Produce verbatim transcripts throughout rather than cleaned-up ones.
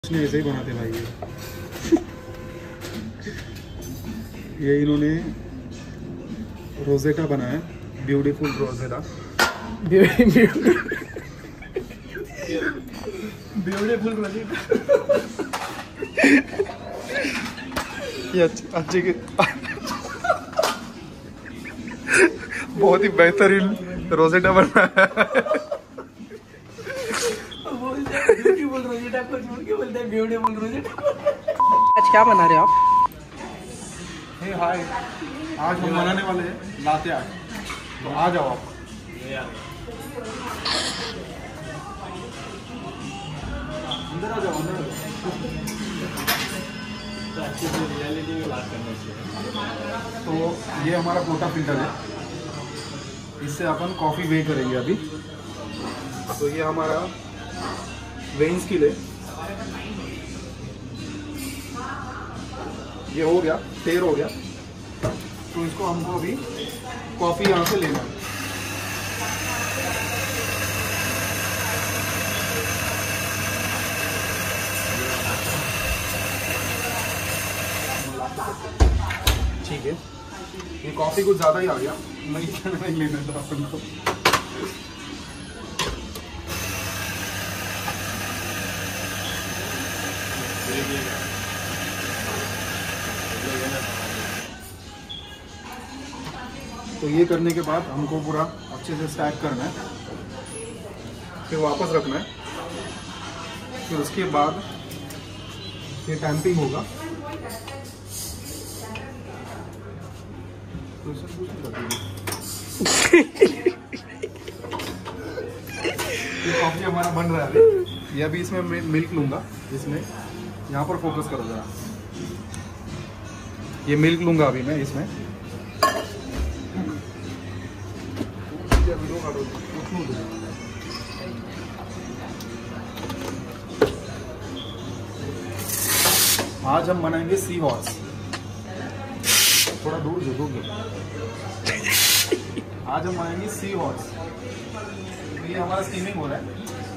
उसने ऐसे ही बनाते भाई ये ये इन्होंने रोजेटा बनाया, ब्यूटीफुल रोजेटा। ब्यूटीफुल रोजेटा ये अच्छे के बहुत ही बेहतरीन रोजेटा बनाया। आज क्या बना रहे हो आप? हे हाय, आज हम बनाने वाले हैं लाते आर्ट, तो आ जाओ आप। अंदर आ जाओ, अंदर आ जाओ। तो ये हमारा पोटा फिल्टर है, इससे अपन कॉफ़ी वे करेंगे अभी। तो ये हमारा वेन स्किल है, ये हो गया, तेर हो गया। तो इसको हमको अभी कॉफ़ी यहाँ से लेना है। ठीक है, ये कॉफ़ी कुछ ज़्यादा ही आ गया, मैं इतना नहीं लेना था अपन को। तो ये करने के बाद हमको पूरा अच्छे से स्टैक करना है, फिर वापस रखना है, फिर उसके बाद ये टैंपिंग होगा। तो ये कॉफी हमारा बन रहा है अभी। ये अभी इसमें मैं मिल्क लूँगा, इसमें यहाँ पर फोकस करो ज़रा। ये मिल्क लूँगा अभी मैं इसमें। आज हम बनाएंगे सी हॉर्स। थोड़ा दूर झुकोगे। आज हम बनाएंगे सी हॉर्स। तो ये हमारा स्टीमिंग हो रहा है।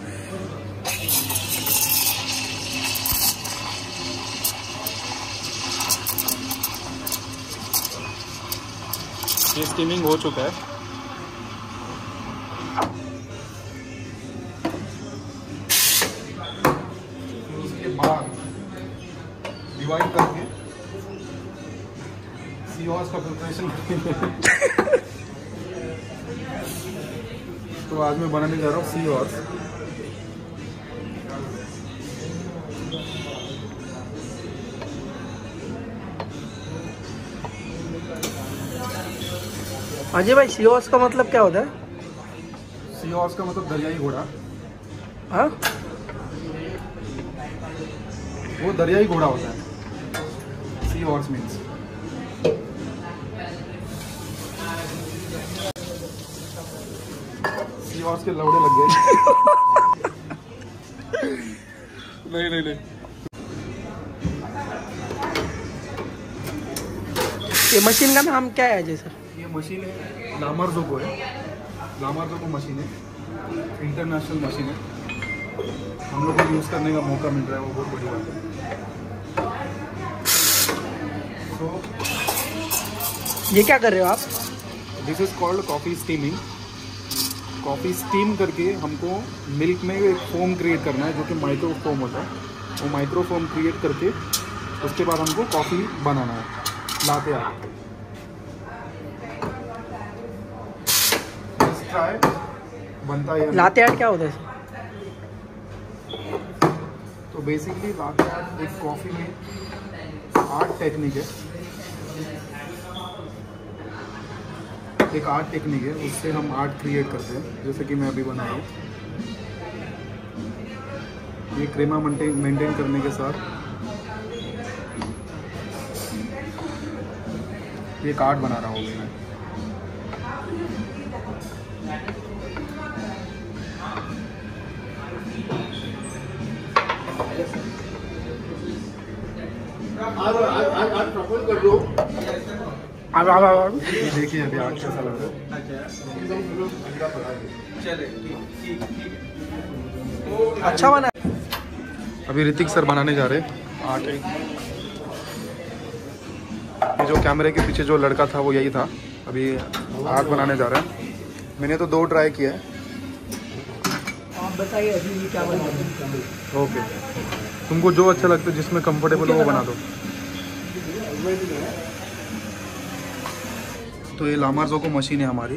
ये स्टीमिंग हो चुका है। फिर उसके बाद डिवाइड करके सी हॉर्स का प्रिपरेशन करेंगे। तो आज मैं बनाने जा रहा हूँ सी हॉर्स। अजय भाई, सी हॉर्स का मतलब क्या होता है? सी हॉर्स का मतलब दरियाई घोड़ा। हाँ, वो दरियाई घोड़ा होता है। Sea horse means sea horse के लौड़े लग गए। नहीं नहीं नहीं, ये मशीन का नाम क्या है अजय सर? ये मशीन है लामरजोको है। लामरजोको मशीन है, इंटरनेशनल मशीन है। हम लोग को यूज़ करने का मौका मिल रहा है, वो बहुत बड़ी बात है। तो ये क्या कर रहे हो आप? This is called coffee steaming. Coffee steam करके हमको मिल्क में एक फोम क्रिएट करना है, जो कि माइक्रो फोम होता है। वो माइक्रो फोम क्रिएट करके उसके बाद हमको कॉफ़ी बनाना है लाते आर्ट। ट्राई बनता है। लाते आर्ट क्या होता है सर? तो बेसिकली लाते आर्ट एक कॉफ़ी में आर्ट टेक्निक है, एक आर्ट टेक्निक है। उससे हम आर्ट क्रिएट करते हैं, जैसे कि मैं अभी बना रहा हूँ। ये क्रेमा मेंटेन मेंटेन करने के साथ एक आर्ट बना रहा हूँ मैं। आज आज आज प्रपोज कर दो। अब अब अब देखिए अभी आर्ट कैसा लग रहा है। अच्छा बना है। अभी ऋतिक सर बनाने जा रहे हैं आठ। ये जो कैमरे के पीछे जो लड़का था वो यही था। अभी आग बनाने जा रहा है। मैंने तो दो ट्राई किया है। आप बताइए अभी क्या बनाना। ओके, तुमको जो अच्छा लगता है, जिसमें कंफर्टेबल हो वो बना दो। तो ये लामार्जो को मशीन है हमारी।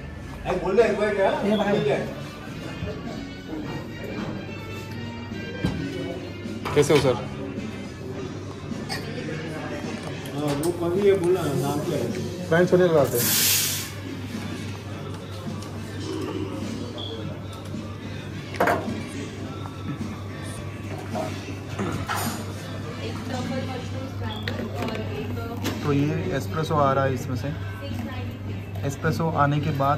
कैसे हो सर? वो कभी ये बोला नाम क्या है? पैंट छोटे लगाते हैं। तो ये एस्प्रेसो आ रहा है इसमें से। एस्प्रेसो आने के बाद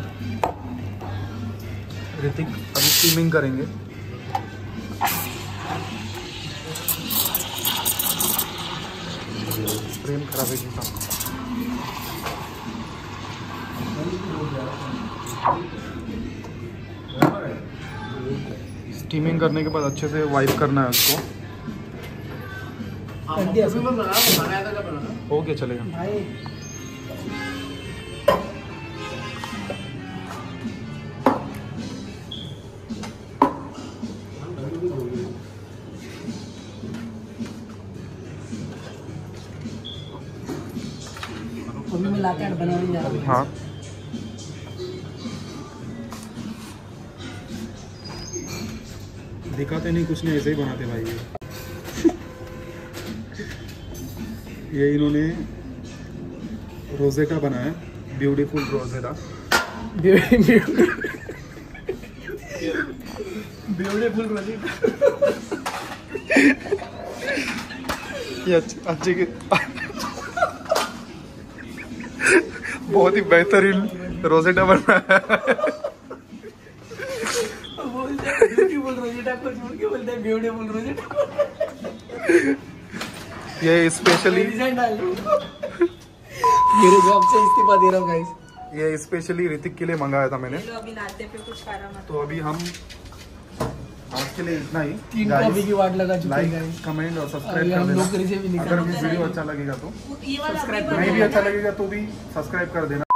ऋतिक अभी स्टीमिंग करेंगे। फ्रेम खराब है जी। स्टीमिंग करने के बाद अच्छे से वाइप करना है उसको। ओके चलेगा। भाई अभी मैं लाके बनाने जा रहा हूँ। हाँ, दिखाते नहीं कुछ नहीं, ऐसे ही बनाते भाई। ये ये इन्होंने रोजेटा बनाया, ब्यूटीफुल रोजेटा। Beautiful rosetta. ये अच्छे अच्छे के बहुत ही बेहतरीन रोजेटा बनाया है। ब्यूटीफुल रोजेटा को छोड़ के बोलते हैं ब्यूटीफुल रोजेटा। ये स्पेशली मेरे जॉब से इस्तीफा दे रहा हूँ गाइस। ये स्पेशली ऋतिक के लिए मंगाया था मैंने। अभी नाते पे कुछ करा मत। तो अभी हम आज के लिए इतना ही। तीन कॉफी की वाट लगा चुके हैं लाइक, गाइस। कमेंट और अभी सब्सक्राइब कर हम देना। लोग रिसे भी नहीं अगर कर रहे। वीडियो अच्छा लगेगा तो, ये वाला सब्सक्राइब अभी नहीं भी अच्छा लगेगा तो भी सब्सक्राइब कर देना।